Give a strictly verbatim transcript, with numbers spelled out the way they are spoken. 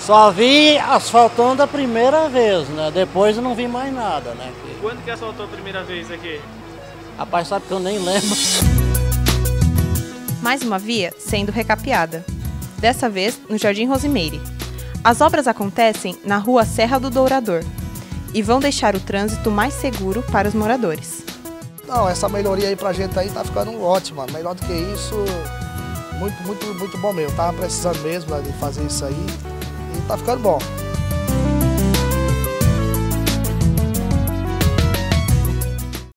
Só vi asfaltando a primeira vez, né? Depois eu não vi mais nada, né? Quando que asfaltou a primeira vez aqui? Rapaz, sabe que eu nem lembro. Mais uma via sendo recapeada. Dessa vez no Jardim Rosimeire. As obras acontecem na rua Serra do Dourador e vão deixar o trânsito mais seguro para os moradores. Não, essa melhoria aí pra gente aí tá ficando ótima. Melhor do que isso, muito, muito, muito bom mesmo. Tava precisando mesmo de fazer isso aí e tá ficando bom.